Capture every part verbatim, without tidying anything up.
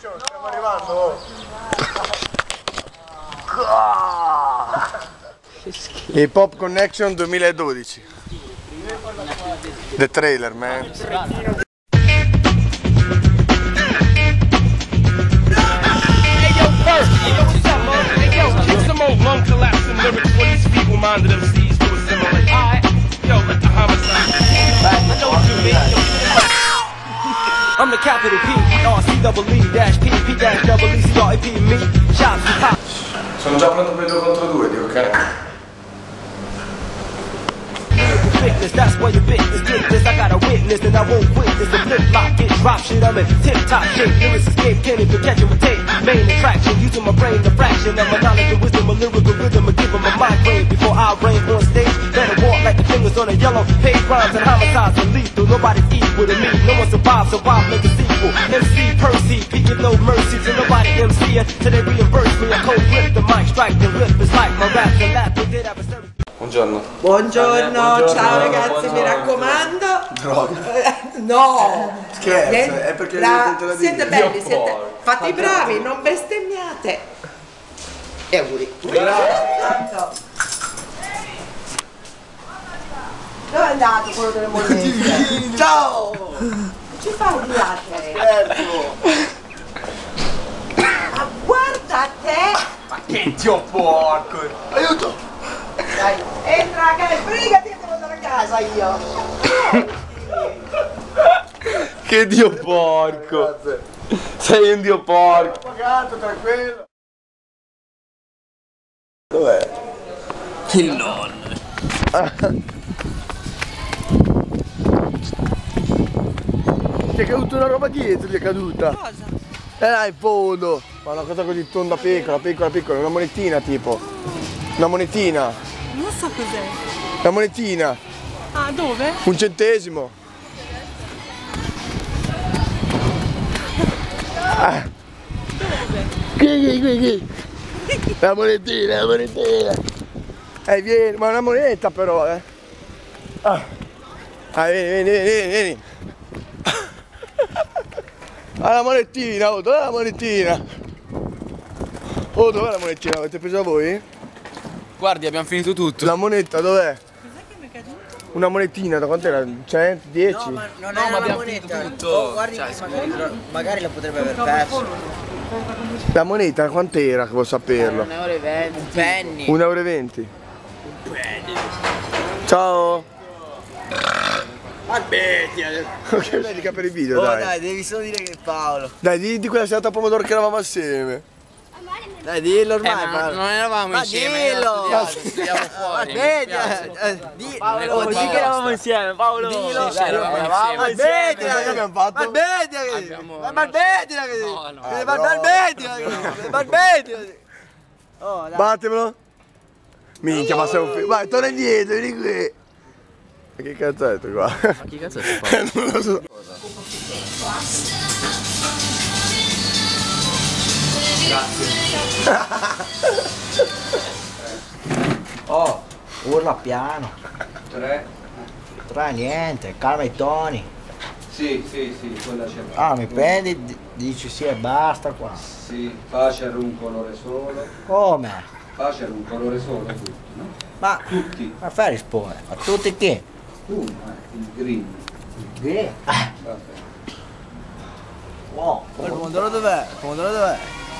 Stiamo arrivando. Hip Hop Connection duemiladodici. The trailer, man. Lung collapsing lyrics for these feeble minded M Cs to assimilate. Alright, yo, let the homicide. Don't do me. I'm the capital P, R C double E, dash P, P dash double E, C R E P, me, shots and pop. Sono già pronto per due contro due, dico ok. Fitness, that's where your business this. I got a witness and I won't witness the flip flop, get drop shit. I'm in tip top shape, lyrics escape, can't even catch my tape. Main attraction, using my brain, the fraction of my knowledge and wisdom, a lyrical rhythm, and give them a migraine before I reign on stage. Better walk like the fingers on a yellow page, rhymes and homicides are lethal. Nobody's equal to me, no one survives, so I'll make a sequel. M C Percy, P give no mercy to nobody M C it, till they reimburse me. I cold grip the mic, strike the rip, it's like my rap and lap, we did have a service. Buongiorno. Buongiorno, Buongiorno, ciao ragazzi, buongiorno. mi raccomando. Droga. No! Scherzo, è perché la... la siete dire. belli, Io siete poi. fatti Fate bravi, bravi. non bestemmiate. E auguri. Dove è andato quello delle mollette? Ciao! Ci fai di latte? Scherzo! Ma guarda te! Ma che dio porco! Aiuto! Dai, entra a casa, brigati e devo andare a casa io. Che dio porco! Sei un dio porco! Pagato, tranquillo! Dov'è? Il nonno. Ti è caduta una roba dietro, ti è caduta! Cosa? Eh là in fondo! Ma una cosa così tonda piccola, piccola, piccola, una monetina tipo! Una monetina! Non so cos'è. Una monetina! Ah, dove? Un centesimo! Ah. Qui, qui, qui, qui! La monetina, la monetina! Eh vieni, ma una moneta però, eh! Ah, ah vieni, vieni, vieni, vieni! Ah, la monetina, oh, dov'è la monetina? Oh, dov'è la monetina? L'avete presa voi? Guardi, abbiamo finito tutto. La moneta dov'è? Cos'è che mi è caduto? Una monetina, da quant'era? cento? dieci? No, ma non No, è ma una abbiamo moneta. finito tutto. Oh, guardi Cioè, che magari, magari la potrebbe aver perso. La moneta quant'era che vuol saperlo? un euro e venti. Un penny. un euro e venti. Ciao! Aspetti. Ok, dedica per il video, Oh dai. dai, devi solo dire che è Paolo. Dai, di, di quella serata a pomodoro che eravamo assieme. Dai, dillo Eh, ormai. ma Paolo. non eravamo Ma insieme. dillo! era studiato, studiamo fuori. Aspetti, mi piace. eh, di- Paolo, oh, di di che che eravamo insieme, Paolo? Dillo. Sì, sì, eravamo insieme. Aspetti, Cosa abbiamo fatto? Ma smettila che Abbiamo- Ma ma smettila che No, no. Ma ma smettila che Ma smettila che Oh, dai. Battemelo. Minchia, ma sei un figlio. Vai, torna indietro, vieni qui. Ma che cazzo hai detto qua? Ma chi cazzo è Paolo? Non lo so. Oh, urla piano. Tre? Tre niente, calma i toni. Sì, sì, sì, quella c'è. Ah, mi prendi, di- dici sì e basta qua. Sì, pace era un colore solo. Come? Pace era un colore solo tutti, no? Ma, Tutti. ma fai rispondere, ma tutti chi? Uno, eh, il green. Chi? Ah, Vabbè. wow. Il pomodoro dov'è? Il pomodoro dov'è?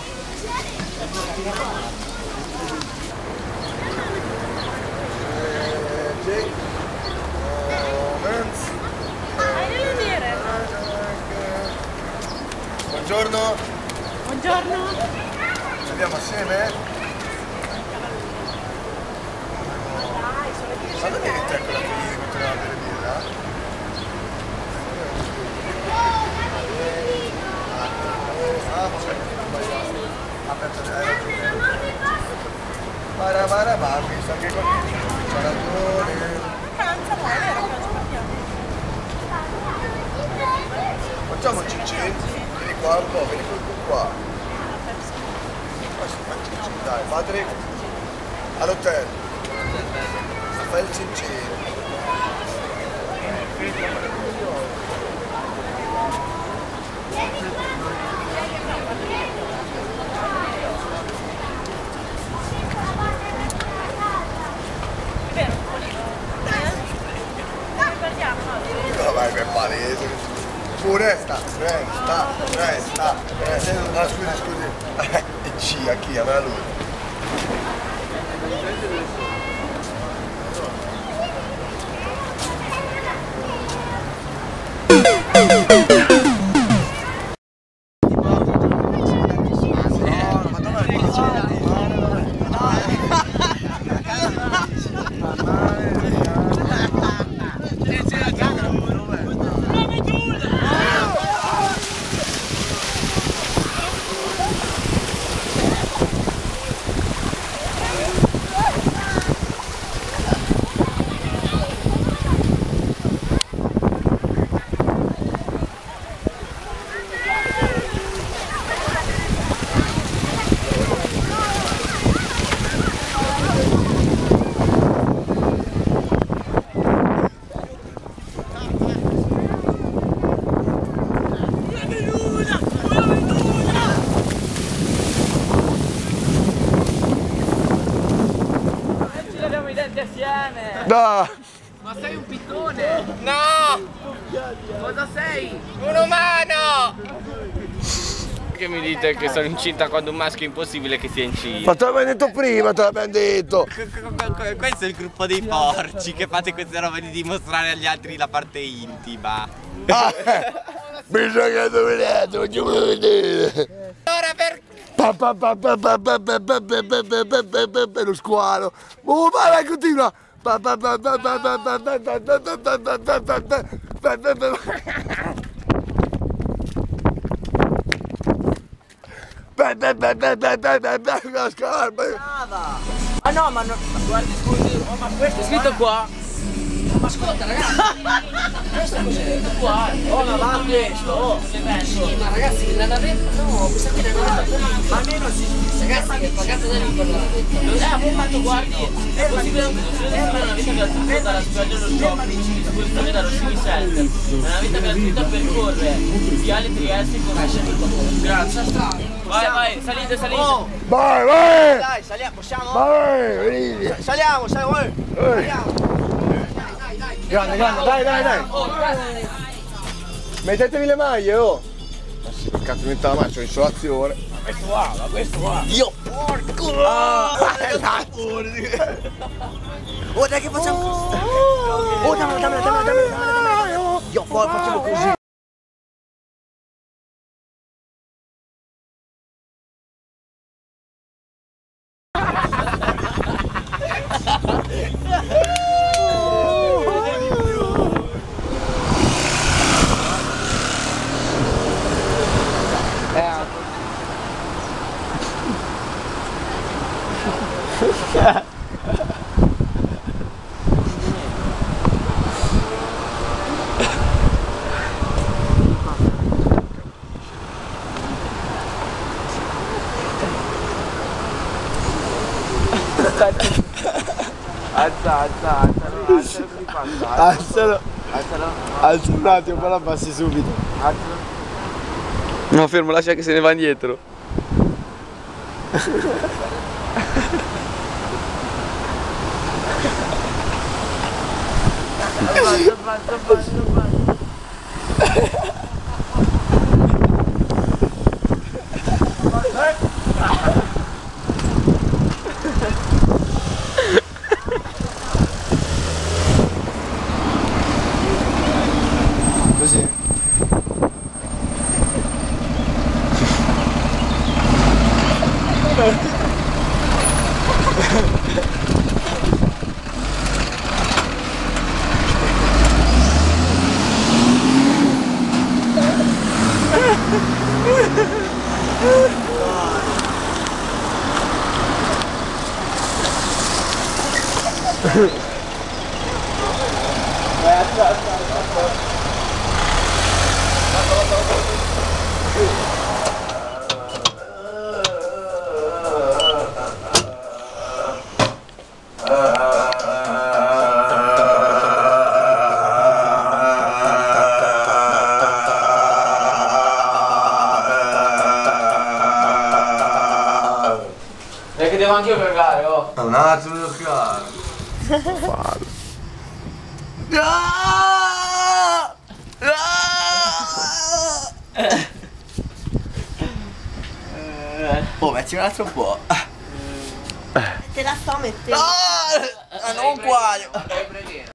Buongiorno, Buongiorno. ci andiamo assieme? Ma non è che te quella che ieri continuava a bere birra? Ah, c'è aperto, hai ragione. Bara bara bara, mi sa che con c'ha ragione. Pranza, ma è vero che non ci parliamo. Facciamo il cicci? Vieni qua un po', vieni qua. Dai, Patrick, all'hotel. Fai il cincino. resta, resta, resta, resta. No, scusi, scusi. E C, a chi? A me a lui. No! Ma sei un pittone? No! Cosa sei? Un umano! Che mi dite che sono incinta quando un maschio è impossibile che sia incinta? Ma te l'abbiamo detto prima, te l'abbiamo detto! Questo è il gruppo dei porci che fate queste robe di dimostrare agli altri la parte intima. Ah, bisogna dominare, facciamo vedere! Ora per... Pa, pa, pa, pa, pa, pa, pa, pa, pa, pa, pa, pa, pa, pa, pa, lo squalo! Oh, vai, vai, continua! Pa, pa, pa, pa, pa, pa, pa, pa, pa, pa, pa, pa, pa, pa, pa, pa, pa, pa. Beh, beh, beh, beh, beh, beh, beh, beh, la scarpa! Ah no, ma, no, ma guardi, scusi, oh, ma questo è scritto qua. Ma ascolta ragazzi, questo cos'è scritto qua? Oh ma va questo, oh, sì, ma ragazzi la navetta, no, questa qui è una navetta per ma almeno si ragazzi che pagate da lì per la navetta. Non è affermato, guardi, è possibile anche costruire una navetta gratuita dalla spiaggia dello shopping di disposizione da Rossini Center. Una navetta gratuita percorre Viale Trieste con Rossini. Grazie. Vai, vai, salite, salite. Oh. Vai, vai! Dai, saliamo, possiamo? Vai, venite! Saliamo, saliamo, eh. Saliamo. Grande, grande, dai, dai, dai! Mettetevi le maglie, oh! Ma sì, per cazzo metta la maglia, c'ho insolazione. Ma questo qua, ma questo qua! Io porco! Ah, oh, dai che facciamo così! Oh, dammela, dammela, dammela, dammela, dammela! Io poi facciamo così! Alza, alza, alzalo, alzalo così passa. alzalo! Alzalo. Alzalo un attimo, poi la passi subito. Alzalo. No, fermo, lascia che se ne va indietro. Basta, basta, basta, basta. Così. È che devo anche io cagare, oh. Un attimo devo cagare. Farlo. No! No! Oh, metti un altro po'. Te la sto mettendo. Ah, non qua.